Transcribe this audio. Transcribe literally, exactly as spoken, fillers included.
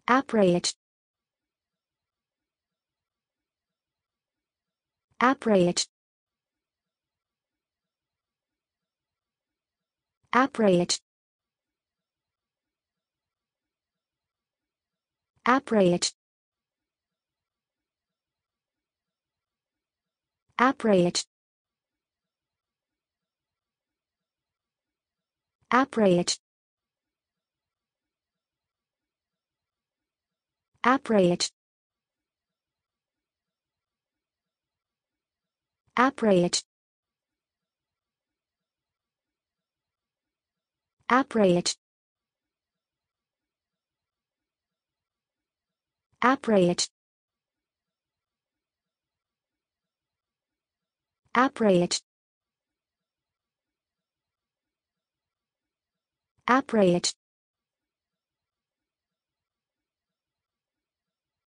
Appraoch. Appraoch. Appraoch. Appraoch. Appraoch. Appraoch. Appraoch. Appraoch. Appraoch. Appraoch. Appraoch. Appraoch.